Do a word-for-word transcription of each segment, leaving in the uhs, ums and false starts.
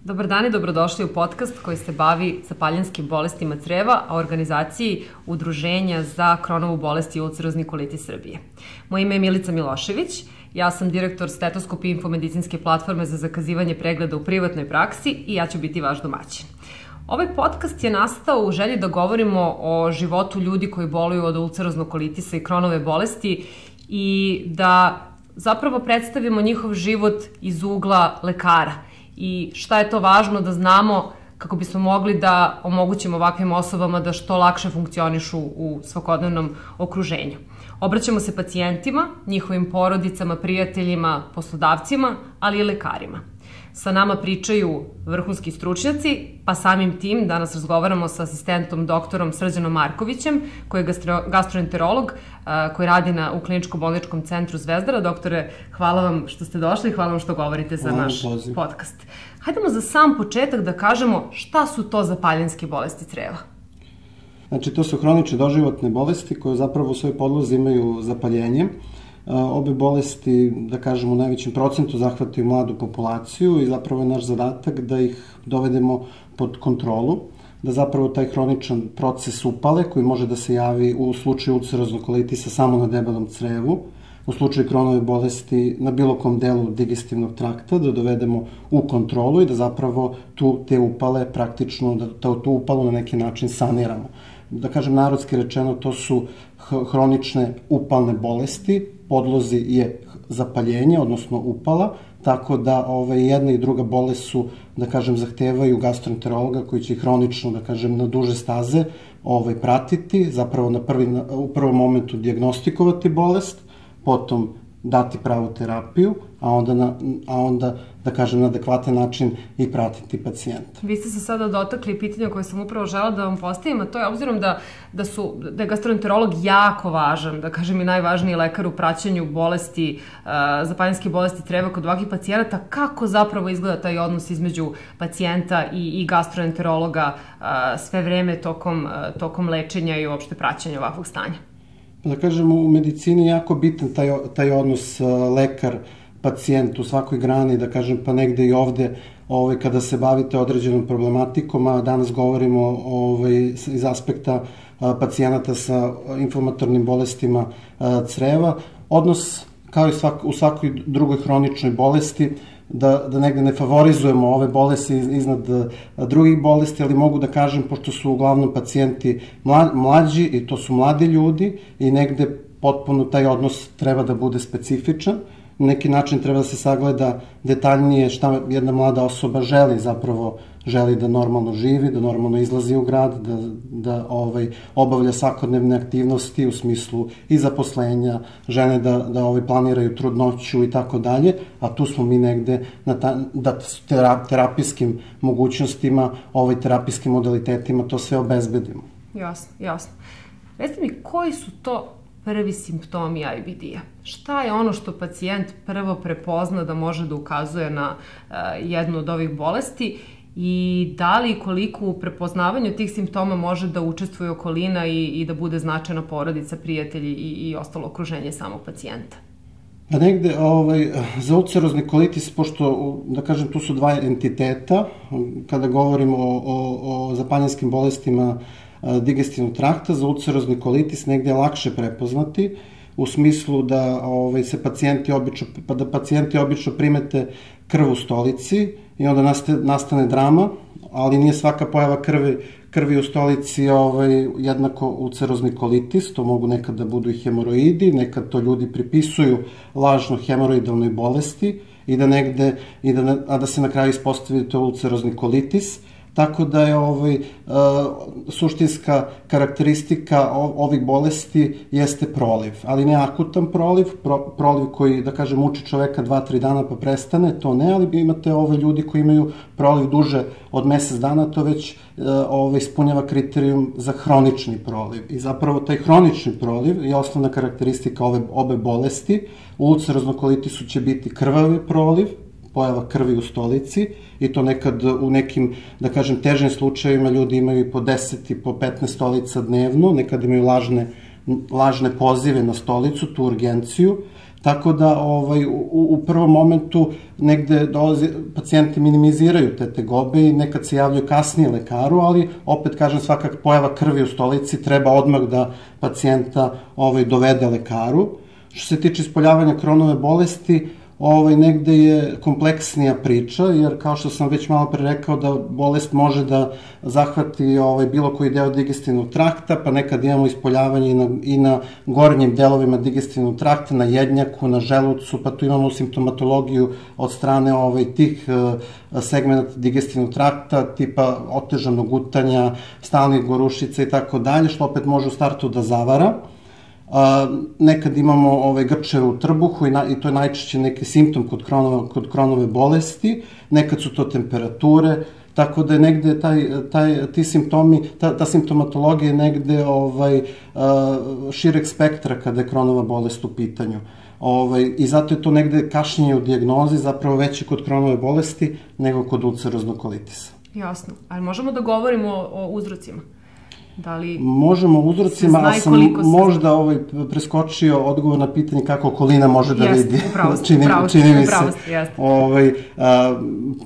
Dobar dan i dobrodošli u podcast koji se bavi zapaljanskim bolestima creva, a organizaciji Udruženja za Kronovu bolest i ulcerozni kolitis Srbije. Moje ime je Milica Milošević, ja sam direktor stetoskopije infomedicinske platforme za zakazivanje pregleda u privatnoj praksi i ja ću biti vaš domaćin. Ovaj podcast je nastao u želji da govorimo o životu ljudi koji boluju od ulceroznog kolitisa i Kronove bolesti i da zapravo predstavimo njihov život iz ugla lekara i šta je to važno da znamo kako bismo mogli da omogućimo ovakvim osobama da što lakše funkcionišu u svakodnevnom okruženju. Obraćamo se pacijentima, njihovim porodicama, prijateljima, poslodavcima, ali i lekarima. Sa nama pričaju vrhunski stručnjaci, pa samim tim danas razgovaramo sa asistentom doktorom Srđanom Markovićem, koji je gastroenterolog, koji radi na, u kliničko-bolničkom centru Zvezdara. Doktore, hvala vam što ste došli i hvala vam što govorite za naš podcast. Hajdemo za sam početak da kažemo šta su to zapaljanske bolesti creva. Znači, to su hronične doživotne bolesti koje zapravo u svojoj podlozi imaju zapaljenje. Obe bolesti, da kažemo, u najvećem procentu zahvataju mladu populaciju i zapravo je naš zadatak da ih dovedemo pod kontrolu, da zapravo taj hroničan proces upale koji može da se javi u slučaju ulceroznog kolitisa samo na debelom crevu, u slučaju Kronove bolesti na bilo kom delu digestivnog trakta, da dovedemo u kontrolu i da zapravo tu te upale praktično, da tu upalu na neki način saniramo. Da kažem, narodski rečeno, to su hronične upalne bolesti, podlozi je zapaljenje, odnosno upala, tako da ove, jedna i druga bolest su, da kažem, zahtevaju gastroenterologa koji će ih hronično, da kažem, na duže staze ovaj, pratiti, zapravo na prvi, na, u prvom momentu dijagnostikovati bolest, potom dati pravu terapiju, a onda, na, a onda da kažem, na adekvatan način i pratiti pacijenta. Vi ste se sada dotakli pitanja koje sam upravo žela da vam postavim, a to je obzirom da, da, su, da je gastroenterolog jako važan, da kažem i najvažniji lekar u praćenju bolesti, uh, zapaljanske bolesti creva kod ovakvih pacijenata, kako zapravo izgleda taj odnos između pacijenta i, i gastroenterologa uh, sve vreme tokom, uh, tokom lečenja i uopšte praćenja ovakvog stanja? Da kažem, u medicini je jako bitan taj, taj odnos lekar-pacijent u svakoj grani, da kažem, pa negde i ovde, ovaj, kada se bavite određenom problematikom, a danas govorimo ovaj, iz aspekta pacijenata sa inflamatornim bolestima creva, odnos, kao i svak, u svakoj drugoj hroničnoj bolesti, da, da negde ne favorizujemo ove bolesti iznad drugih bolesti, ali mogu da kažem, pošto su uglavnom pacijenti mlađi i to su mladi ljudi i negde potpuno taj odnos treba da bude specifičan, na neki način treba da se sagleda detaljnije šta jedna mlada osoba želi zapravo, želi da normalno živi, da normalno izlazi u grad, da, da ovaj, obavlja svakodnevne aktivnosti u smislu i zaposlenja, žene da, da ovaj, planiraju trudnoću i tako dalje, a tu smo mi negde na ta, da tera, terapijskim mogućnostima, ovaj, terapijskim modalitetima to sve obezbedimo. Jasno, jasno. Recite mi, koji su to prvi simptomi I B D-a? Šta je ono što pacijent prvo prepozna da može da ukazuje na uh, jednu od ovih bolesti i da li i koliko u prepoznavanju tih simptoma može da učestvuje okolina i, i da bude značajna porodica, prijatelji i, i ostalo okruženje samog pacijenta? Pa negde, ovaj, za ulcerozni kolitis, pošto, da kažem, tu su dva entiteta, kada govorimo o, o, o zapaljanskim bolestima digestivnog trakta, za ulcerozni kolitis negde je lakše prepoznati, u smislu da ovaj, se pacijenti obično, pa da pacijenti obično primete krv u stolici i onda nastane, nastane drama, ali nije svaka pojava krvi, krvi u stolici ovaj, jednako ulcerozni kolitis, to mogu nekad da budu i hemoroidi, nekad to ljudi pripisuju lažno hemoroidalnoj bolesti i da negde, i da, a da se na kraju ispostavi to ulcerozni kolitis. Tako da je ovaj, suštinska karakteristika ovih bolesti jeste proliv, ali ne akutan proliv, proliv koji, da kažem, muči čoveka dva tri dana pa prestane, to ne, ali imate ove ljudi koji imaju proliv duže od mesec dana, to već ovaj, ispunjava kriterijum za hronični proliv. I zapravo taj hronični proliv je osnovna karakteristika ove obe bolesti. U ulceroznom kolitisu će biti krvavi proliv, pojava krvi u stolici i to nekad u nekim, da kažem, težim slučajevima ljudi imaju i po deset i po petnaest stolica dnevno, nekad imaju lažne, lažne pozive na stolicu, tu urgenciju, Tako da ovaj, u, u prvom momentu negde dolazi, pacijenti minimiziraju te tegobe i nekad se javljaju kasnije lekaru, ali opet kažem, svaka pojava krvi u stolici treba odmah da pacijenta ovaj, dovede lekaru. Što se tiče ispoljavanja Kronove bolesti, ovaj, negde je kompleksnija priča, jer kao što sam već malo pre rekao da bolest može da zahvati ovaj, bilo koji deo digestivnog trakta, pa nekad imamo ispoljavanje i na, i na gornjim delovima digestivnog trakta, na jednjaku, na želucu, pa tu imamo simptomatologiju od strane ovaj, tih uh, segmenta digestivnog trakta, tipa otežanog gutanja, stalnih gorušica i tako dalje, što opet može u startu da zavara. A, nekad imamo ove grčeve u trbuhu i, na, i to je najčešće neki simptom kod Kronove, kod Kronove bolesti, nekad su to temperature, tako da je negde taj, taj, ti simptomi, ta, ta simptomatologija je negde ovaj, a, šireg spektra kada je Kronova bolest u pitanju. Ovaj, I zato je to negde kašnjenje u dijagnozi zapravo veće kod Kronove bolesti nego kod ulceroznog kolitisa. Jasno, ali možemo da govorimo o, o uzrocima? Da li možemo uzrocima, ali sam možda ovaj, preskočio odgovor na pitanje kako okolina može da jest, vidi. Upravo ste, čini, upravo ste, čini mi upravo se. ste, jeste. Ovaj, a,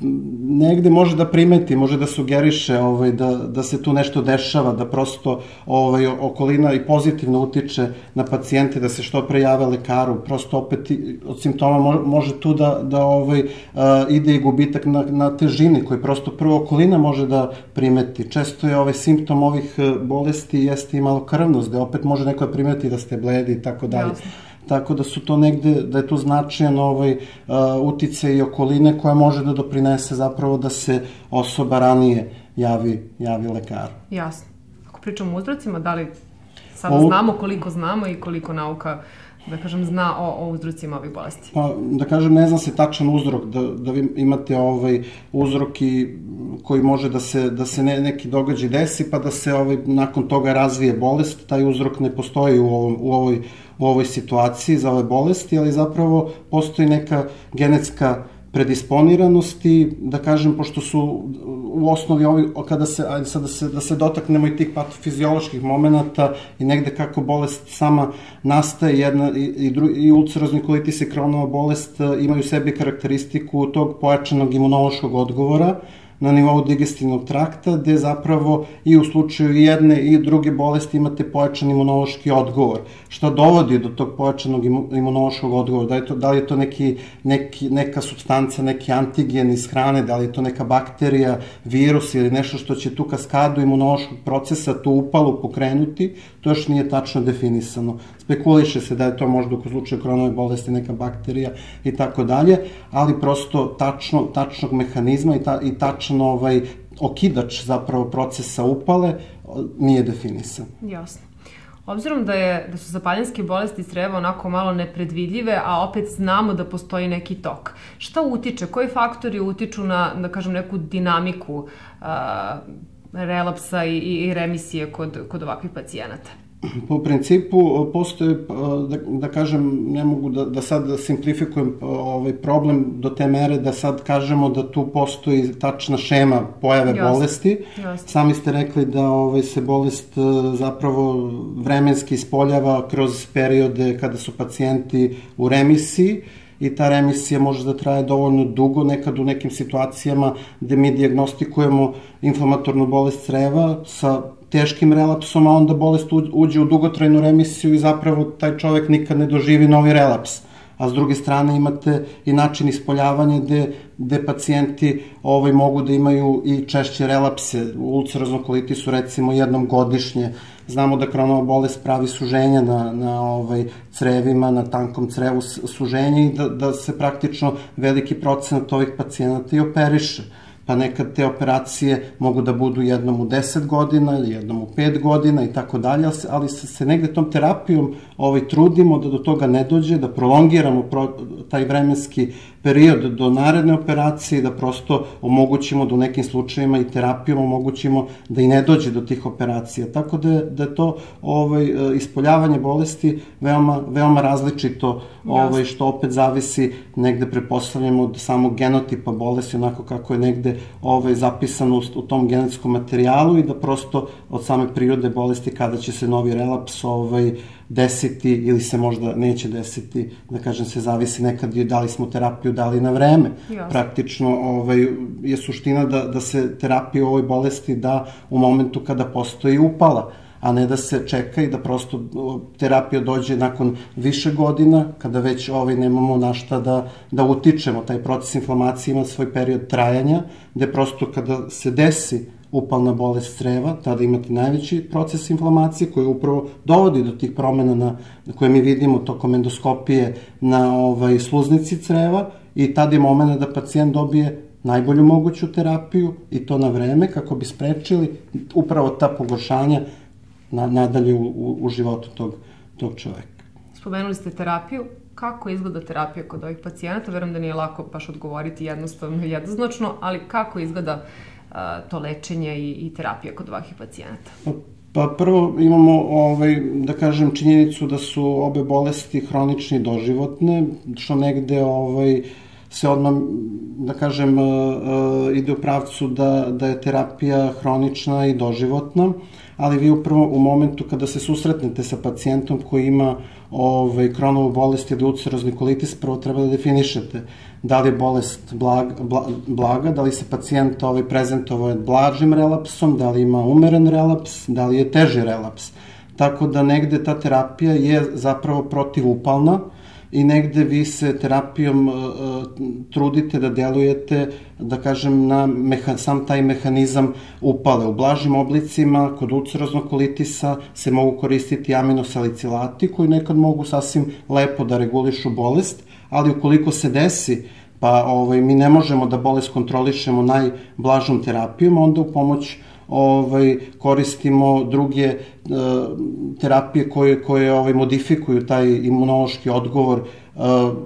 negde može da primeti, može da sugeriše ovaj, da, da se tu nešto dešava, da prosto ovaj, okolina i pozitivno utiče na pacijente, da se što pre jave lekaru. Prosto opet od simptoma može tu da, da ovaj, a, ide i gubitak na, na težini, koji prosto prvo okolina može da primeti. Često je ovaj simptom ovih bolesti jeste i malo krvnost, gde opet može neko da primeti da ste bledi i tako dalje. Tako da su to negde, da je tu značajan ovaj, uh, uticaj i okoline koja može da doprinese zapravo da se osoba ranije javi, javi lekaru. Jasno. Ako pričamo o uzrocima, da li sada o... znamo koliko znamo i koliko nauka, da kažem, zna o, o uzrocima ovih bolesti? Pa, da kažem, ne zna se tačan uzrok, da, da vi imate ovaj uzrok i koji može da se, da se ne, neki događaj desi, pa da se ovaj, nakon toga razvije bolest. Taj uzrok ne postoji u, ovom, u, ovoj, u ovoj situaciji za ove bolesti, ali zapravo postoji neka genetska predisponiranosti, da kažem, pošto su u osnovi ovi, kada se, ajde sad da se, da se dotaknemo i tih patofizioloških momenta i negde kako bolest sama nastaje, jedna, i, i, dru, i ulcerozni kolitis i Kronova bolest imaju u sebi karakteristiku tog pojačanog imunološkog odgovora na nivou digestivnog trakta, gde zapravo i u slučaju jedne i druge bolesti imate pojačan imunološki odgovor. Šta dovodi do tog pojačanog imunološkog odgovora? Da, je to, da li je to neki, neki, neka supstanca, neki antigen iz hrane, da li je to neka bakterija, virus ili nešto što će tu kaskadu imunološkog procesa, tu upalu pokrenuti, to još nije tačno definisano. Spekuliše se da je to možda u slučaju Kronove bolesti neka bakterija i tako dalje, ali prosto tačno, tačnog mehanizma i, ta, i tačno ovaj, okidač zapravo procesa upale nije definisan. Jasno. Obzirom da, je, da su zapaljenske bolesti creva onako malo nepredvidljive, a opet znamo da postoji neki tok. Šta utiče? Koji faktori utiču na, da kažem, neku dinamiku a, relapsa i, i remisije kod, kod ovakvih pacijenata? Po principu postoje, da, da kažem, ne mogu da, da sad simplifikujem ovaj problem do te mere da sad kažemo da tu postoji tačna šema pojave Just. bolesti. Just. Sami ste rekli da ovaj, se bolest zapravo vremenski ispoljava kroz periode kada su pacijenti u remisiji i ta remisija može da traje dovoljno dugo, nekad u nekim situacijama gde mi dijagnostikujemo inflamatornu bolest creva sa teškim relapsom, a onda bolest uđe u dugotrajnu remisiju i zapravo taj čovek nikad ne doživi novi relaps. A s druge strane imate i način ispoljavanja gde, gde pacijenti ovaj, mogu da imaju i češće relapse. U ulceroznom kolitisu recimo jednom godišnje. Znamo da Kronova bolest pravi suženja na, na ovaj, crevima, na tankom crevu suženja i da, da se praktično veliki procenat ovih pacijenata i operiše. Pa nekad te operacije mogu da budu jednom u deset godina ili jednom u pet godina i tako dalje, ali se, se negde tom terapijom ovaj, trudimo da do toga ne dođe, da prolongiramo pro, taj vremenski period do naredne operacije i da prosto omogućimo da u nekim slučajima i terapijom omogućimo da i ne dođe do tih operacija. Tako da je, da je to ovaj, ispoljavanje bolesti veoma, veoma različito, ovaj, što opet zavisi negde pretpostavljamo od samog genotipa bolesti, onako kako je negde ovaj, zapisano u tom genetskom materijalu i da prosto od same prirode bolesti kada će se novi relaps ovaj, desiti ili se možda neće desiti, da kažem se zavisi nekad da li smo terapiju dali na vreme. Jasne. Praktično ovaj, je suština da, da se terapija u ovoj bolesti da u momentu kada postoji upala, a ne da se čeka i da prosto terapija dođe nakon više godina, kada već ovaj, nemamo na šta da, da utičemo. Taj proces inflamacije ima svoj period trajanja, gde prosto kada se desi upalna bolest creva, tada imate najveći proces inflamacije koji upravo dovodi do tih promena na, koje mi vidimo tokom endoskopije na ovaj, sluznici creva i tada je moment da pacijent dobije najbolju moguću terapiju i to na vreme kako bi sprečili upravo ta pogoršanja na, nadalje u, u, u životu tog, tog čoveka. Spomenuli ste terapiju. Kako izgleda terapija kod ovih pacijenata? Verujem da nije lako baš odgovoriti jednostavno i jednoznačno, ali kako izgleda a, to lečenje i, i terapija kod ovakvih pacijenata? Pa, pa prvo imamo, ovaj, da kažem, činjenicu da su obe bolesti hronične i doživotne, što negde ovaj, se odmah, da kažem, ide u pravcu da, da je terapija hronična i doživotna, ali vi upravo u momentu kada se susretnete sa pacijentom koji ima ovaj, Crohnovu bolest ili ulcerozni kolitis, prvo treba da definišete da li je bolest blaga, blaga da li se pacijent ovaj, prezentovao blažim relapsom, da li ima umeren relaps, da li je teži relaps. Tako da negde ta terapija je zapravo protivupalna i negde vi se terapijom uh, trudite da delujete, da kažem, na meha, sam taj mehanizam upale. U blažim oblicima, kod ulceroznog kolitisa, se mogu koristiti aminosalicilati koji nekad mogu sasvim lepo da regulišu bolest, ali ukoliko se desi pa ovaj, mi ne možemo da bolest kontrolišemo najblažom terapijom, onda u pomoć ovaj, koristimo druge e, terapije koje, koje ovaj, modifikuju taj imunološki odgovor, e,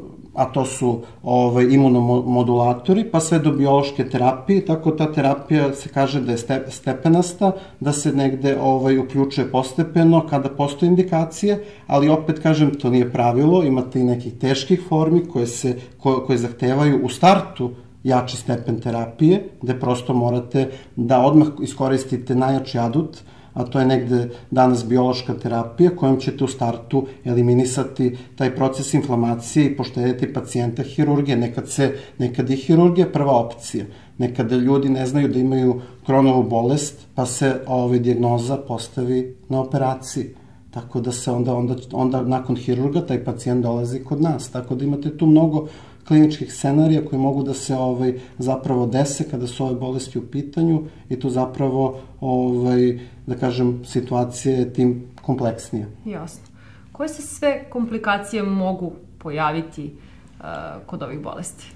a to su ovaj, imunomodulatori, pa sve do biološke terapije, tako ta terapija se kaže da je stepenasta, da se negde ovaj, uključuje postepeno kada postoje indikacije, ali opet kažem, to nije pravilo, imate i nekih teških formi koje, se, koje, koje zahtevaju u startu jači stepen terapije, gde prosto morate da odmah iskoristite najjači adut, a to je negde danas biološka terapija kojom ćete u startu eliminisati taj proces inflamacije i poštediti pacijenta hirurgije. Nekad, se, nekad je hirurgija prva opcija. Nekada ljudi ne znaju da imaju Crohnovu bolest, pa se ove, dijagnoza postavi na operaciji. Tako da se onda, onda, onda nakon hirurga taj pacijent dolazi kod nas. Tako da imate tu mnogo kliničkih scenarija koji mogu da se ovaj, zapravo dese kada su ove bolesti u pitanju i tu zapravo, ovaj, da kažem, situacija je tim kompleksnija. Jasno. Koje se sve komplikacije mogu pojaviti uh, kod ovih bolesti?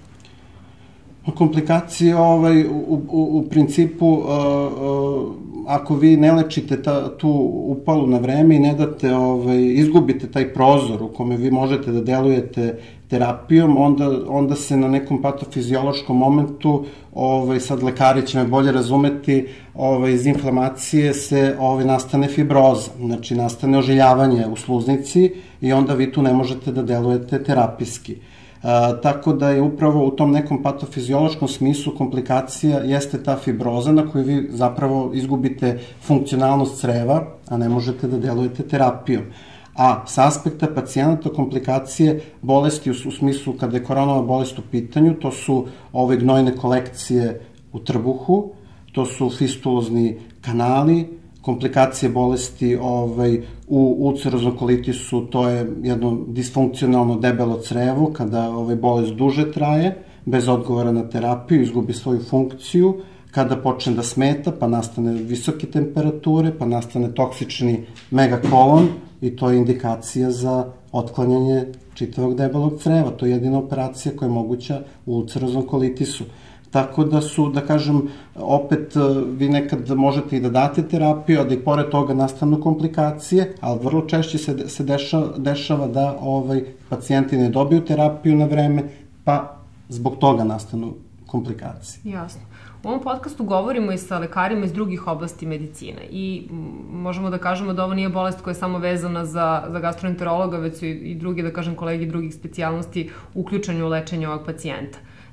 Komplikacije, ovaj, u, u, u principu, uh, uh, ako vi ne lečite ta, tu upalu na vreme i ne date, ovaj, izgubite taj prozor u kome vi možete da delujete terapijom, onda, onda se na nekom patofiziološkom momentu, ovaj, sad lekari će me bolje razumeti, ovaj, iz inflamacije se ovaj, nastane fibroza, znači nastane ožiljavanje u sluznici i onda vi tu ne možete da delujete terapijski. A, tako da je upravo u tom nekom patofiziološkom smislu komplikacija jeste ta fibroza na koju vi zapravo izgubite funkcionalnost creva, a ne možete da delujete terapijom. A s aspekta pacijenata komplikacije bolesti u, u smislu kada je Crohnova bolest u pitanju, to su ove gnojne kolekcije u trbuhu, to su fistulozni kanali, komplikacije bolesti ovaj, u ulceroznom kolitisu, to je jedno disfunkcionalno debelo crevo, kada ovaj, bolest duže traje, bez odgovora na terapiju, izgubi svoju funkciju, kada počne da smeta, pa nastane visoke temperature, pa nastane toksični megakolon i to je indikacija za otklanjanje čitavog debelog creva. To je jedina operacija koja je moguća u ulceroznom kolitisu. Tako da su, da kažem, opet vi nekad možete i da date terapiju, a da i pored toga nastanu komplikacije, ali vrlo češće se, se dešava, dešava da ovaj, pacijenti ne dobiju terapiju na vreme, pa zbog toga nastanu komplikacije. Jasno. U ovom podcastu govorimo i sa lekarima iz drugih oblasti medicine i možemo da kažemo da ovo nije bolest koja je samo vezana za, za gastroenterologa, već su i, i drugi, da kažem, kolegi drugih specijalnosti uključeni u lečenje ovog pacijenta.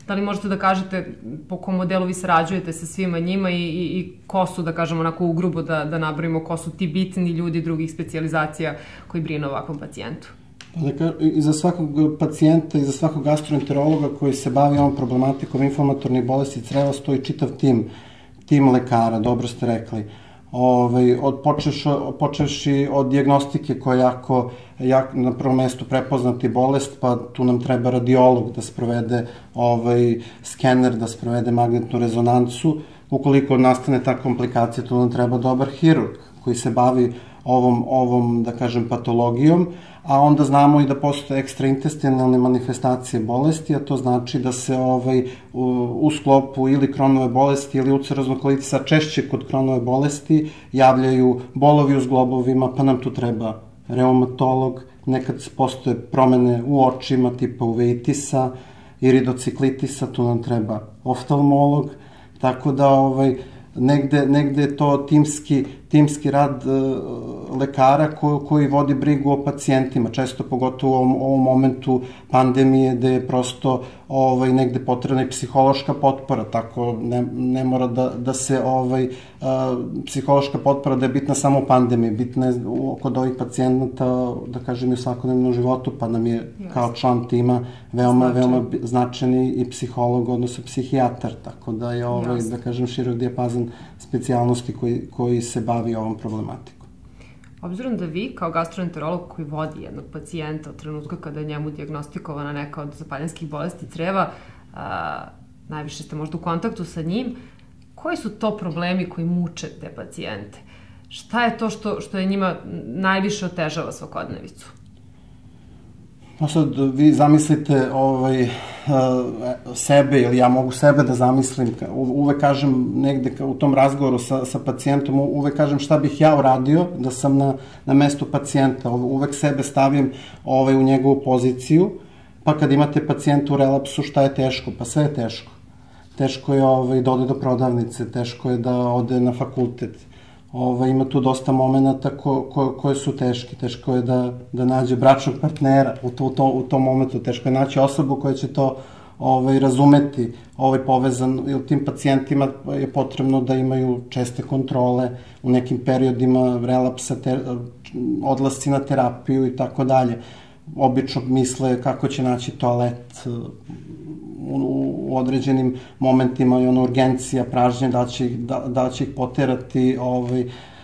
Da li možete da kažete po kom modelu vi sarađujete sa svima njima i, i, i ko su, da kažemo onako ugrubo da, da nabrojimo, ko su ti bitni ljudi drugih specijalizacija koji brine o ovakvom pacijentu? Dakle, i za svakog pacijenta i za svakog gastroenterologa koji se bavi ovom problematikom inflamatornih bolesti creva stoji čitav tim, tim lekara, dobro ste rekli. Ove, od, počeš, počevši od dijagnostike koja je jako, jako na prvom mestu prepoznati bolest, pa tu nam treba radiolog da sprovede ovaj, skener, da sprovede magnetnu rezonancu. Ukoliko nastane ta komplikacija, tu nam treba dobar hirurg koji se bavi ovom, ovom da kažem, patologijom, a onda znamo i da postoje ekstraintestinalne manifestacije bolesti, a to znači da se ovaj, u, u sklopu ili Kronove bolesti ili ulceroznog kolitisa, češće kod Kronove bolesti, javljaju bolovi u zglobovima, pa nam tu treba reumatolog, nekad postoje promene u očima tipa uveitisa, iridociklitisa, tu nam treba oftalmolog, tako da ovaj, negde, negde je to timski, timski rad e, lekara ko, koji vodi brigu o pacijentima, često pogotovo u ovom, ovom momentu pandemije gde je prosto ovaj, negde potrebna i psihološka potpora, tako ne, ne mora da, da se ovaj, a, psihološka potpora da je bitna samo u pandemiji, bitna je kod ovih pacijenata, da kažem, i u svakodnevnom životu, pa nam je Jasne. Kao član tima veoma, Značaj. veoma značajni i psiholog, odnosno psihijatar, tako da je ovaj, Jasne. Da kažem, širok dijapazan specijalnosti koji, koji se bavi ovom problematikom. Obzirom da vi, kao gastroenterolog koji vodi jednog pacijenta od trenutka kada je njemu dijagnostikovana neka od zapaljenskih bolesti creva, a, najviše ste možda u kontaktu sa njim, koji su to problemi koji muče te pacijente? Šta je to što, što je njima najviše otežava svakodnevicu? Pa sad, vi zamislite ovaj, sebe, ili ja mogu sebe da zamislim, uvek kažem negde u tom razgovoru sa, sa pacijentom, uvek kažem šta bih ja uradio da sam na, na mestu pacijenta, uvek sebe stavim ovaj, u njegovu poziciju, pa kad imate pacijenta u relapsu, šta je teško? Pa sve je teško. Teško je ovaj, da ode do prodavnice, teško je da ode na fakultet. Ova, ima tu dosta momenta ko, ko, koje su teški. Teško je da, da nađe bračnog partnera u, to, u, to, u tom momentu. Teško je naći osobu koja će to ovaj, razumeti, ovaj, povezan. I tim pacijentima je potrebno da imaju česte kontrole u nekim periodima relapsa, ter, odlasci na terapiju i tako dalje. Obično misle kako će naći toalet u određenim momentima i ono urgencija, pražnje, da će ih, da, da će ih poterati ovaj,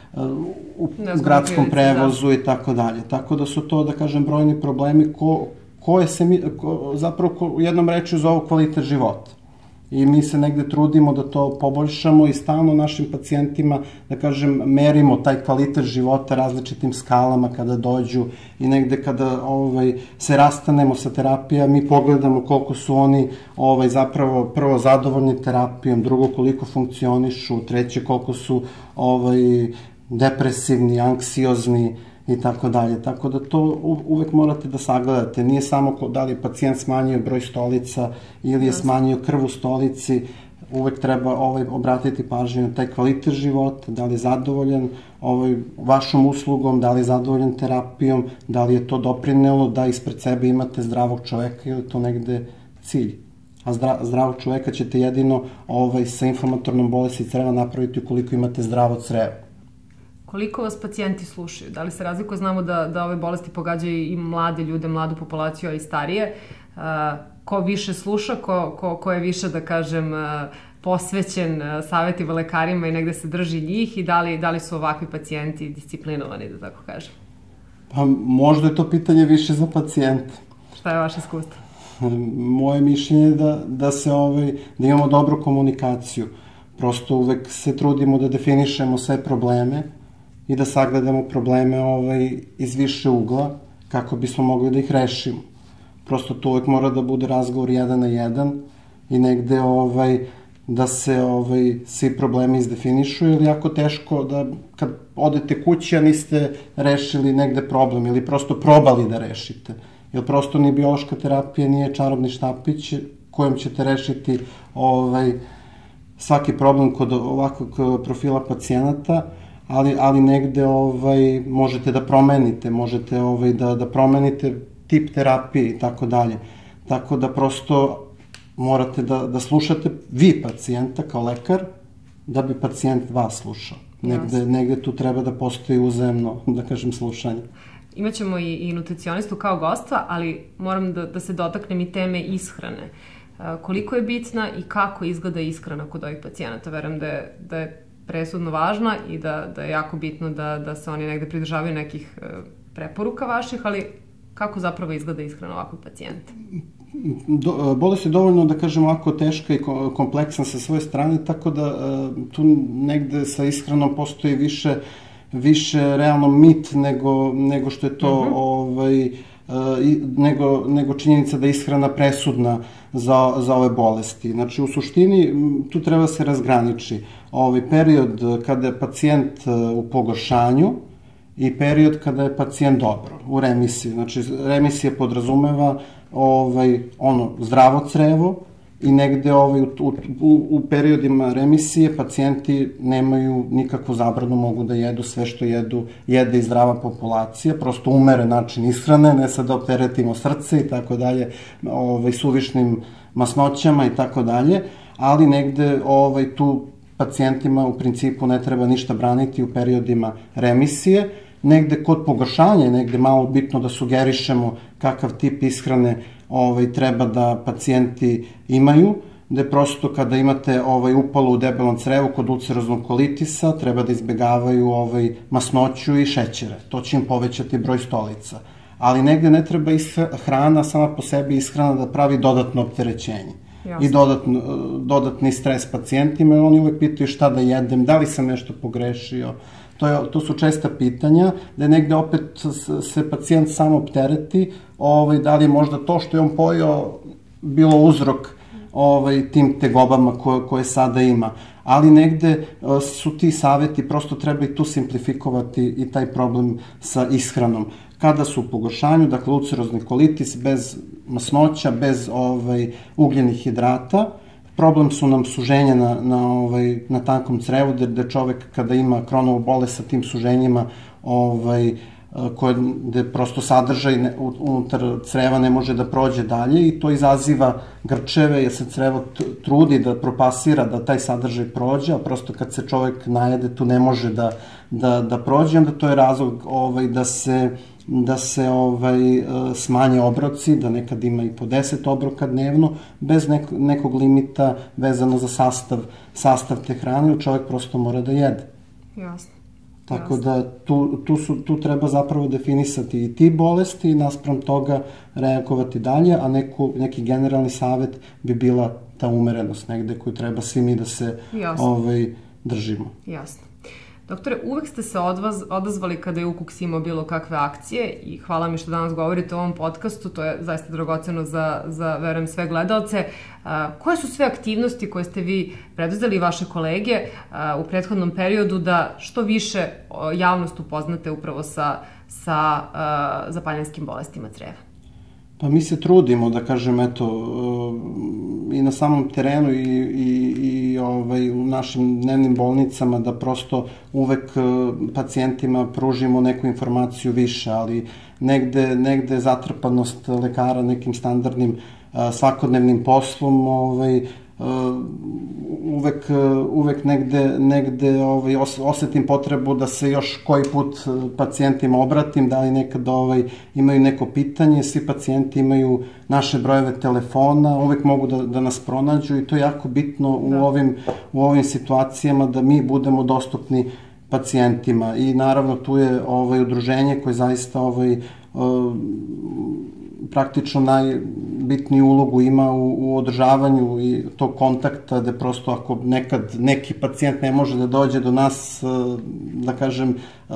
u gradskom prevozu i tako dalje. Tako da su to, da kažem, brojni problemi ko, koje se mi, ko, zapravo ko, u jednom rečju zovu kvalitet života. I mi se negde trudimo da to poboljšamo i stalno našim pacijentima, da kažem, merimo taj kvalitet života različitim skalama kada dođu i negde kada ovaj, se rastanemo sa terapija, mi pogledamo koliko su oni ovaj, zapravo prvo zadovoljni terapijom, drugo koliko funkcionišu, treće koliko su ovaj, depresivni, anksiozni i tako dalje. Tako da to uvek morate da sagledate. Nije samo da li je pacijent smanjio broj stolica ili je smanjio krv u stolici, uvek treba ovaj, obratiti pažnju na taj kvalitet života, da li je zadovoljan ovaj, vašom uslugom, da li je zadovoljan terapijom, da li je to doprinelo da ispred sebe imate zdravog čoveka ili to negde cilj. A zdra, zdravog čoveka ćete jedino ovaj, sa inflamatornom bolesti creva napraviti ukoliko imate zdravo crevo. Koliko vas pacijenti slušaju? Da li se razlikuje? Znamo da, da ove bolesti pogađaju i mlade ljude, mladu populaciju, a i starije. Uh, ko više sluša, ko, ko, ko je više, da kažem, uh, posvećen uh, savjetima lekarima i negde se drži njih i da li, da li su ovakvi pacijenti disciplinovani, da tako kažem? Pa možda je to pitanje više za pacijente. Šta je vaše iskustvo? Moje mišljenje je da, da, se, ovaj, da imamo dobru komunikaciju. Prosto uvek se trudimo da definišemo sve probleme i da sagledamo probleme ovaj, iz više ugla kako bismo mogli da ih rešimo. Prosto to uvek mora da bude razgovor jedan na jedan i negde ovaj, da se ovaj, svi problemi izdefinišu, ili jako teško da kad odete kući a niste rešili negde problem ili prosto probali da rešite. Jer prosto ni biološka terapija nije čarobni štapić kojom ćete rešiti ovaj, svaki problem kod ovakvog profila pacijenata, ali, ali negde ovaj, možete da promenite, možete ovaj, da, da promenite tip terapije i tako dalje. Tako da prosto morate da, da slušate vi pacijenta kao lekar, da bi pacijent vas slušao. Negde, negde tu treba da postoji uzajemno, da kažem, slušanje. Imaćemo i, i nutricionistu kao gosta, ali moram da, da se dotaknem i teme ishrane. Koliko je bitna i kako izgleda ishrana kod ovih pacijenata? Verujem da je, da je presudno važna i da, da je jako bitno da, da se oni negde pridržavaju nekih preporuka vaših, ali kako zapravo izgleda ishrana ovakvog pacijenta? Do, bolest je dovoljno, da kažem, ovako teška i kompleksna sa svoje strane, tako da tu negde sa ishranom postoji više, više realno mit nego, nego što je to uh-huh. ovaj, nego, nego činjenica da je ishrana presudna za, za ove bolesti. Znači, u suštini, tu treba se razgraniči ovaj period kada je pacijent u pogoršanju i period kada je pacijent dobro, u remisiji. Znači, remisija podrazumeva ovaj, ono, zdravo crevo i negde ovaj, u, u, u periodima remisije pacijenti nemaju nikakvu zabranu, mogu da jedu sve što jedu, jede i zdrava populacija, prosto umere način ishrane, ne sad da opteretimo srce i tako dalje, ovaj, suvišnim masnoćama i tako dalje, ali negde ovaj, tu pacijentima u principu ne treba ništa braniti u periodima remisije. Negde kod pogoršanja je negde malo bitno da sugerišemo kakav tip ishrane ovaj, treba da pacijenti imaju, da prosto kada imate ovaj, upalu u debelom crevu kod ulceroznog kolitisa treba da izbegavaju ovaj, masnoću i šećere. To će im povećati broj stolica. Ali negde ne treba hrana sama po sebi ishrana da pravi dodatno opterećenje. Jasne. I dodatno, dodatni stres pacijentima, i oni uvek pitaju šta da jedem, da li sam nešto pogrešio. To, je, to su česta pitanja, da je negde opet se pacijent sam optereti, ovaj, da li je možda to što je on pojao bilo uzrok ovaj, tim tegobama koje, koje sada ima. Ali negde su ti saveti, prosto treba i tu simplifikovati i taj problem sa ishranom. Kada su u pogoršanju, dakle ulcerozni kolitis bez masnoća, bez ovaj, ugljenih hidrata, problem su nam suženja na, na, ovaj, na tankom crevu, gde čovek kada ima Crohnovu bolest sa tim suženjima, ovaj, koje, gde prosto sadržaj ne, unutar creva ne može da prođe dalje i to izaziva grčeve, jer se crevo trudi da propasira da taj sadržaj prođe, a prosto kad se čovek najede tu ne može da, da, da prođe, onda to je razlog ovaj, da se da se ovaj, smanje obroci, da nekad ima i po deset obroka dnevno, bez nekog, nekog limita vezano za sastav, sastav te hrane, čovjek prosto mora da jede. Jasno. Tako da tu, tu, su, tu treba zapravo definisati i ti bolesti i naspram toga reagovati dalje, a neku, neki generalni savet bi bila ta umerenost negde koju treba svi mi da se ovaj, držimo. Jasno. Doktore, uvek ste se odvaz, odazvali kada je U K U K S imao bilo kakve akcije i hvala mi što danas govorite o ovom podcastu, to je zaista dragoceno za, za verujem, sve gledalce. A, koje su sve aktivnosti koje ste vi preduzeli i vaše kolege a, u prethodnom periodu da što više javnost upoznate upravo sa, sa a, zapaljanskim bolestima creva? Pa mi se trudimo, da kažem, eto, i na samom terenu i, i, i ovaj, u našim dnevnim bolnicama da prosto uvek pacijentima pružimo neku informaciju više, ali negde, negde zatrpanost lekara nekim standardnim svakodnevnim poslom, ovaj, uvek, uvek negde, negde ovaj, osetim potrebu da se još koji put pacijentima obratim, da li nekad ovaj, imaju neko pitanje, svi pacijenti imaju naše brojeve telefona, uvek mogu da, da nas pronađu i to je jako bitno u, ovim, u ovim situacijama da mi budemo dostupni pacijentima i naravno tu je ovaj, udruženje koje zaista ovaj, praktično najbitniju ulogu ima u, u održavanju i tog kontakta, da prosto ako nekad neki pacijent ne može da dođe do nas, da kažem,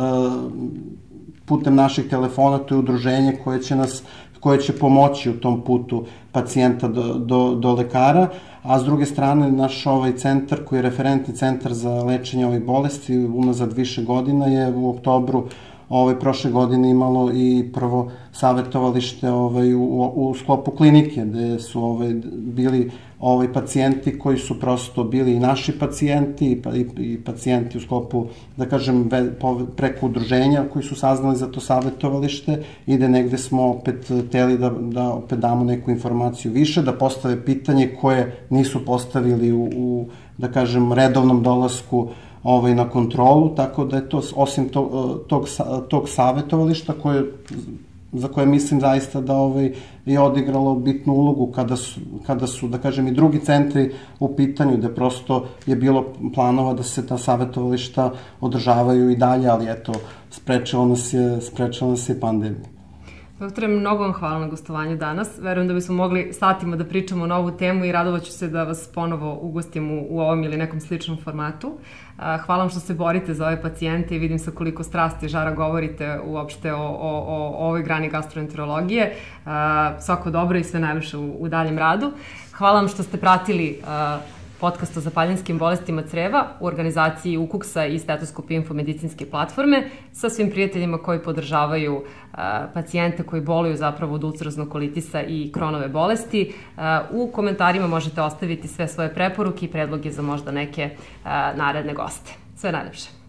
putem naših telefona, to je udruženje koje će nas koje će pomoći u tom putu pacijenta do, do, do lekara, a s druge strane naš ovaj centar koji je referentni centar za lečenje ovih bolesti unazad više godina je u oktobru ovaj, prošle godine imalo i prvo savjetovalište ovaj, u, u sklopu klinike, gde su ovaj, bili ovaj, pacijenti koji su prosto bili i naši pacijenti i, i, i pacijenti u sklopu, da kažem, ve, po, preko udruženja koji su saznali za to savjetovalište i da negde smo opet teli da, da opet damo neku informaciju više, da postave pitanje koje nisu postavili u, u da kažem, redovnom dolasku ovaj, na kontrolu, tako da je to, osim tog, tog, tog savjetovališta koje, za koje mislim zaista da ovaj, je odigralo bitnu ulogu kada su, kada su, da kažem, i drugi centri u pitanju, da prosto je bilo planova da se ta savjetovališta održavaju i dalje, ali eto, sprečila nas je, sprečila nas je pandemija. Doktore, mnogo vam hvala na gostovanju danas. Verujem da bismo mogli satima da pričamo na ovu temu i radovaću se da vas ponovo ugostim u, u ovom ili nekom sličnom formatu. Hvala vam što se borite za ove pacijente i vidim sa koliko strasti i žara govorite uopšte o, o, o ovoj grani gastroenterologije. Svako dobro i sve najviše u, u daljem radu. Hvala vam što ste pratili podcast o zapaljinskim bolestima creva u organizaciji U K U K S-a i Stetoskop Info medicinske platforme sa svim prijateljima koji podržavaju a, pacijente koji boluju zapravo od ulceroznog kolitisa i Kronove bolesti. A, u komentarima možete ostaviti sve svoje preporuke i predloge za možda neke a, naredne goste. Sve najlepše.